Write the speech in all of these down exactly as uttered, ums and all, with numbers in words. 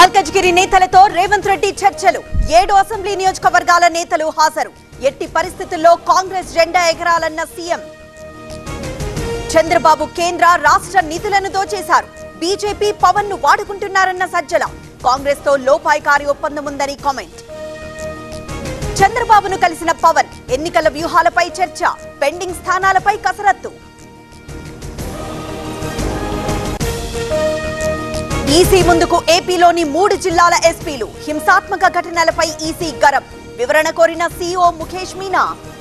మల్కజ్గిరి నేతలతో రేవంత్ రెడ్డి చర్చలు. ఏడు అసెంబ్లీ నియోజకవర్గాల నేతలు హాజరు. ఎట్టి పరిస్థితుల్లో కాంగ్రెస్ జెండా ఎగరాలన్న సీఎం. చంద్రబాబు కేంద్ర రాష్ట్ర నిధులను దోచేశారు. బీజేపీ పవన్ ను వాడుకుంటున్నారన్న సజ్జల. కాంగ్రెస్ తో లోపాయికారి ఒప్పందం ఉందని కామెంట్. చంద్రబాబును కలిసిన పవన్. ఎన్నికల వ్యూహాలపై చర్చ. పెండింగ్ స్థానాలపై కసరత్తు. ఈసీ ముందుకు ఏపీలోని మూడు జిల్లాల ఎస్పీలు. హింసాత్మక ఘటనలపై ఈసీ గరం. వివరణ కోరిన సీఈఓ ముఖేష్ మీనా.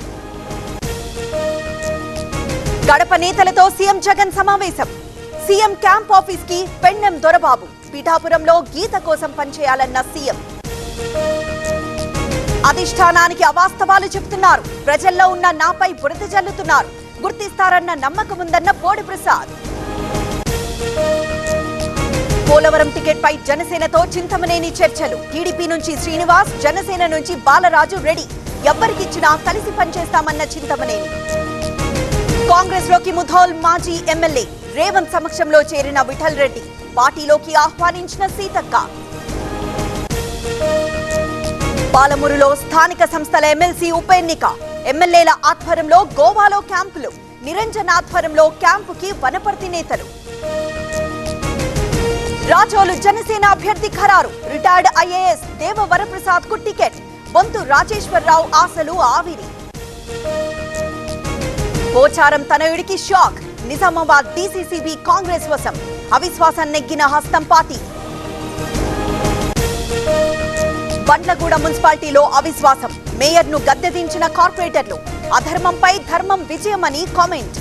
గడప నేతలతో సీఎం జగన్ సమావేశం. సీఎం క్యాంప్ ఆఫీస్ కి పెన్నెం దొరబాబు. పిఠాపురంలో గీత కోసం పనిచేయాలన్న సీఎం. అధిష్టానానికి అవాస్తవాలు చెబుతున్నారు. ప్రజల్లో ఉన్న నాపై బురద జల్లుతున్నారు. గుర్తిస్తారన్న నమ్మకం ఉందన్న బోడి ప్రసాద్. పోలవరం టికెట్ పై జనసేనతో చింతమనేని చర్చలు. టీడీపీ నుంచి శ్రీనివాస్, జనసేన నుంచి బాలరాజు రెడీ. ఎవ్వరికిచ్చినా కలిసి పనిచేస్తామన్న చింతమనేని. కాంగ్రెస్ లోకి ముధోల్ మాజీ ఎమ్మెల్యే. రేవంత్ సమక్షంలో చేరిన విఠల్ రెడ్డి. పార్టీలోకి ఆహ్వానించిన సీతక్క. పాలమూరులో స్థానిక సంస్థల ఎమ్మెల్సీ ఉప ఎన్నిక. ఎమ్మెల్యేల ఆధ్వర్యంలో గోవాలో క్యాంపులు. నిరంజన్ ఆధ్వర్యంలో క్యాంపుకి వనపర్తి నేతలు. రాజోలు జనసేన అభ్యర్థి ఖరారు. రిటైర్డ్ ఐఏఎస్ దేవ వరప్రసాద్ కు టికెట్. బొంతు రాజేశ్వరరావు ఆశలు ఆవిరి. పోచారం తనయుడికి షాక్. నిజామాబాద్ డీసీసీబీ కాంగ్రెస్ వశం. అవిశ్వాసం నెగ్గిన హస్తం పార్టీ. బండ్లగూడ మున్సిపాలిటీలో అవిశ్వాసం. మేయర్ ను గద్దెదించిన కార్పొరేటర్లు. అధర్మంపై ధర్మం విజయమని కామెంట్.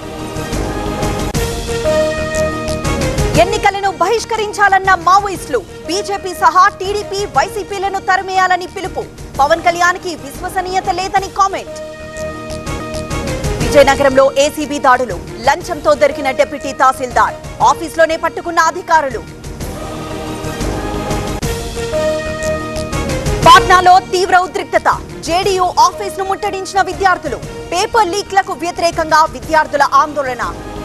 ఎన్నికలను బహిష్కరించాలన్న మావోయిస్టులు. బీజేపీ సహా టీడీపీ, వైసీపీలను తరిమేయాలని పిలుపు. పవన్ కళ్యాణ్ కి విశ్వసనీయత లేదని కామెంట్. విజయనగరంలో ఏసీబీ దాడులు. లంచంతో దొరికిన డిప్యూటీ తహసీల్దార్. ఆఫీసులోనే పట్టుకున్న అధికారులు. పాట్నాలో తీవ్ర ఉద్రిక్తత. జేడీయూ ఆఫీస్ ను ముట్టడించిన విద్యార్థులు. పేపర్ లీక్లకు వ్యతిరేకంగా విద్యార్థుల ఆందోళన.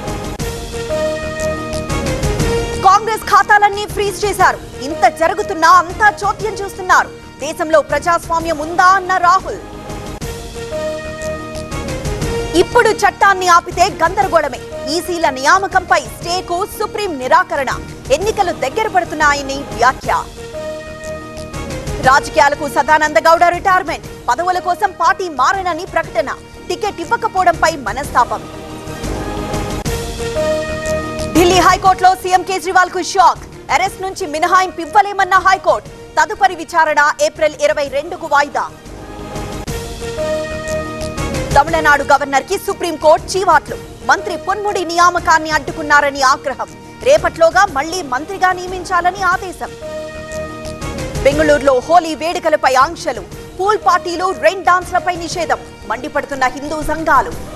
కాంగ్రెస్ ఖాతాలన్నీ ఫ్రీజ్ చేశారు. ఇంత జరుగుతున్నా అంతా చోద్యం చూస్తున్నారు. దేశంలో ప్రజాస్వామ్యం ఉందా అన్న రాహుల్. ఇప్పుడు చట్టాన్ని ఆపితే గందరగోళమే. ఈసీల నియామకంపై స్టేకు సుప్రీం నిరాకరణ. ఎన్నికలు దగ్గర పడుతున్నాయని వ్యాఖ్య. రాజకీయాలకు సదానంద గౌడ రిటైర్మెంట్. పదవుల కోసం పార్టీ మారనని ప్రకటన. టికెట్ ఇవ్వకపోవడంపై మనస్తాపం. ఢిల్లీ హైకోర్టులో సీఎం కేజ్రీవాల్ కు షాక్. అరెస్ట్ నుంచి మినహాయింపు ఇవ్వలేమన్న హైకోర్టు. తదుపరి విచారణ ఏప్రిల్ ఇరవై రెండుకు వాయిదా. తమిళనాడు గవర్నర్ కి సుప్రీంకోర్టు చీవాట్లు. మంత్రి పొన్ముడి నియామకాన్ని అడ్డుకున్నారని ఆగ్రహం. రేపట్లోగా మళ్లీ మంత్రిగా నియమించాలని ఆదేశం. బెంగళూరులో హోలీ వేడుకలపై ఆంక్షలు. పూల్ పార్టీలు, రెయిన్ డాన్స్లపై నిషేధం. మండిపడుతున్న హిందూ సంఘాలు.